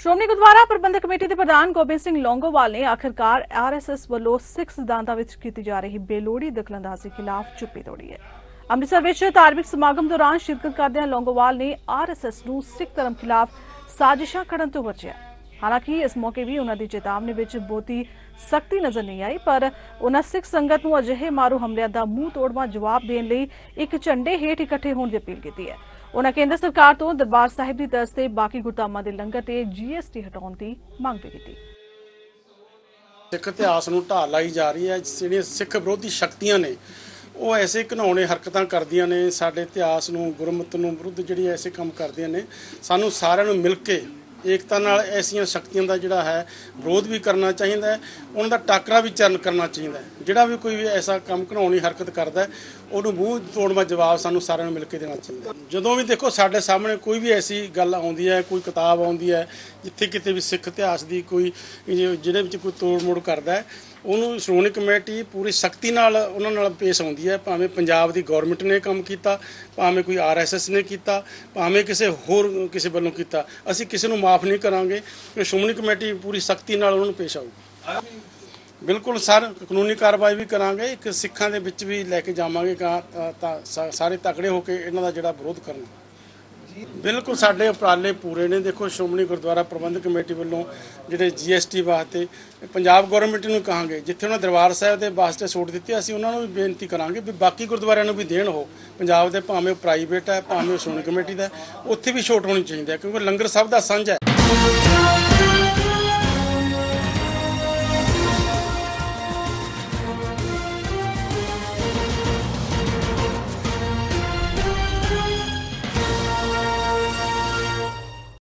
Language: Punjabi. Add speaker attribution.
Speaker 1: ਸ਼੍ਰੋਮਣੀ ਗੁਰਦੁਆਰਾ ਪ੍ਰਬੰਧਕ ਕਮੇਟੀ ਦੇ ਪ੍ਰਧਾਨ ਗੋਬਿੰਦ ਸਿੰਘ ਲੌਂਗੋਵਾਲ ਨੇ ਆਖਿਰਕਾਰ ਆਰਐਸਐਸ ਵੱਲੋਂ ਸਿੱਖ ਸਿਧਾਂਤਾਂ ਵਿੱਚ ਕੀਤੀ ਜਾ ਰਹੀ ਬੇਲੋੜੀ ਦਖਲਅੰਦਾਜ਼ੀ ਖਿਲਾਫ ਚੁੱਪੀ ਤੋੜੀ ਹੈ। ਅੰਮ੍ਰਿਤਸਰ ਵਿੱਚ ਧਾਰਮਿਕ ਸਮਾਗਮ ਦੌਰਾਨ ਸ਼ਿਰਕਤ ਕਰਦਿਆਂ ਲੌਂਗੋਵਾਲ ਨੇ ਆਰਐਸਐਸ ਨੂੰ ਸਿੱਖ ਧਰਮ ਖਿਲਾਫ ਸਾਜ਼ਿਸ਼ਾਂ ਘੜਨ ਤੋਂ ਬਚਿਆ। ਹਾਲਾਂਕਿ ਇਸ ਮੌਕੇ ਵੀ ਉਹਨਾਂ ਦੀ ਚੇਤਾਵਨੀ ਵਿੱਚ ਬਹੁਤੀ ਸਖਤੀ ਨਜ਼ਰ ਨਹੀਂ ਆਈ, ਪਰ ਉਹਨਾਂ ਸਿੱਖ ਸੰਗਤ ਨੂੰ ਅਜਿਹੇ ਮਾਰੂ ਹਮਲਿਆਂ ਦਾ ਮੂੰਹ ਤੋੜਵਾਂ ਜਵਾਬ ਦੇਣ ਲਈ ਇੱਕ ਝੰਡੇ ਹੇਠ ਇਕੱਠੇ ਹੋਣ ਦੀ ਅਪੀਲ ਕੀਤੀ ਹੈ। ਉਹਨਾਂ ਕੇਂਦਰ ਸਰਕਾਰ ਤੋਂ ਦਰਬਾਰ ਸਾਹਿਬ ਦੀ ਤਰਜ਼ ਤੇ ਬਾਕੀ ਗੁਰਧਾਮਾਂ ਦੇ ਲੰਗਰ ਤੇ GST ਹਟਾਉਣ ਦੀ ਮੰਗ ਵੀ ਕੀਤੀ।
Speaker 2: ਸਿੱਖ ਇਤਿਹਾਸ ਨੂੰ ਢਾਹ ਲਾਈ ਜਾ ਰਹੀ ਹੈ। ਜਿਹੜੀਆਂ ਸਿੱਖ ਵਿਰੋਧੀ ਸ਼ਕਤੀਆਂ ਨੇ ਉਹ ਐਸੇ ਘਿਨਾਉਣੇ ਹਰਕਤਾਂ ਕਰਦੀਆਂ ਨੇ, ਸਾਡੇ ਇਤਿਹਾਸ ਨੂੰ ਗੁਰਮਤਿ ਨੂੰ ਵਿਰੁੱਧ ਜਿਹੜੀ ਐਸੇ ਕੰਮ ਕਰਦੀਆਂ ਨੇ। ਸਾਨੂੰ ਸਾਰਿਆਂ ਨੂੰ ਮਿਲ ਕੇ ਏਕਤਾ ਨਾਲ ਐਸੀਆਂ ਸ਼ਕਤੀਆਂ ਦਾ ਜਿਹੜਾ ਹੈ ਵਿਰੋਧ ਵੀ ਕਰਨਾ ਚਾਹੀਦਾ ਹੈ, ਉਹਨਾਂ ਦਾ ਟਾਕਰਾ ਵੀ ਕਰਨਾ ਚਾਹੀਦਾ ਹੈ। ਜਿਹੜਾ ਵੀ ਕੋਈ ਐਸਾ ਕੰਮ ਘਿਨਾਉਣੀ ਹਰਕਤ ਕਰਦਾ ਹੈ ਉਹਨੂੰ ਮੂੰਹ ਤੋੜਵਾਂ ਜਵਾਬ ਸਾਨੂੰ ਸਾਰਿਆਂ ਨੂੰ ਮਿਲ ਕੇ ਦੇਣਾ ਚਾਹੀਦਾ। ਜਦੋਂ ਵੀ ਦੇਖੋ ਸਾਡੇ ਸਾਹਮਣੇ ਕੋਈ ਵੀ ਐਸੀ ਗੱਲ ਆਉਂਦੀ ਹੈ, ਕੋਈ ਕਿਤਾਬ ਆਉਂਦੀ ਹੈ ਜਿੱਥੇ ਕਿਤੇ ਵੀ ਸਿੱਖ ਇਤਿਹਾਸ ਦੀ ਕੋਈ ਜਿਹਦੇ ਵਿੱਚ ਕੋਈ ਤੋੜ ਮੋੜ ਕਰਦਾ ਹੈ, ਉਹਨੂੰ ਸ਼੍ਰੋਮਣੀ ਕਮੇਟੀ ਪੂਰੀ ਸਖਤੀ ਨਾਲ ਉਹਨਾਂ ਨਾਲ ਪੇਸ਼ ਆਉਂਦੀ ਹੈ। ਭਾਵੇਂ ਪੰਜਾਬ ਦੀ ਗੌਰਮੈਂਟ ਨੇ ਕੰਮ ਕੀਤਾ, ਭਾਵੇਂ ਕੋਈ RSS ਨੇ ਕੀਤਾ, ਭਾਵੇਂ ਕਿਸੇ ਵੱਲੋਂ ਕੀਤਾ, ਅਸੀਂ ਕਿਸੇ ਨੂੰ ਮਾਫ ਨਹੀਂ ਕਰਾਂਗੇ। ਸ਼੍ਰੋਮਣੀ ਕਮੇਟੀ ਪੂਰੀ ਸਖਤੀ ਨਾਲ ਉਹਨਾਂ ਨੂੰ ਪੇਸ਼ ਆਊਗੀ। ਬਿਲਕੁਲ ਸਰ, ਕਾਨੂੰਨੀ ਕਾਰਵਾਈ ਵੀ ਕਰਾਂਗੇ, ਇੱਕ ਸਿੱਖਾਂ ਦੇ ਵਿੱਚ ਵੀ ਲੈ ਕੇ ਜਾਵਾਂਗੇ ਤਾਂ ਸਾਰੇ ਤਕੜੇ ਹੋ ਕੇ ਇਹਨਾਂ ਦਾ ਜਿਹੜਾ ਵਿਰੋਧ ਕਰਨ। ਬਿਲਕੁਲ ਸਾਡੇ ਉਪਰਾਲੇ ਪੂਰੇ ਨੇ। ਦੇਖੋ ਸ਼੍ਰੋਮਣੀ ਗੁਰਦੁਆਰਾ ਪ੍ਰਬੰਧਕ ਕਮੇਟੀ ਵੱਲੋਂ ਜਿਹੜੇ GST ਵਾਸਤੇ ਪੰਜਾਬ ਗੌਰਮੈਂਟ ਨੂੰ ਕਹਾਂਗੇ, ਜਿੱਥੇ ਉਹਨਾਂ ਦਰਬਾਰ ਸਾਹਿਬ ਦੇ ਵਾਸਤੇ ਛੋਟ ਦਿੱਤੀ, ਅਸੀਂ ਉਹਨਾਂ ਨੂੰ ਵੀ ਬੇਨਤੀ ਕਰਾਂਗੇ ਵੀ ਬਾਕੀ ਗੁਰਦੁਆਰਿਆਂ ਨੂੰ ਵੀ ਦੇਣ। ਉਹ ਪੰਜਾਬ ਦੇ ਭਾਵੇਂ ਪ੍ਰਾਈਵੇਟ ਹੈ, ਭਾਵੇਂ ਸ਼੍ਰੋਮਣੀ ਕਮੇਟੀ ਦਾ, ਉੱਥੇ ਵੀ ਛੋਟ ਹੋਣੀ ਚਾਹੀਦੀ ਹੈ, ਕਿਉਂਕਿ ਲੰਗਰ ਸਭ ਦਾ ਸਾਂਝਾ ਹੈ।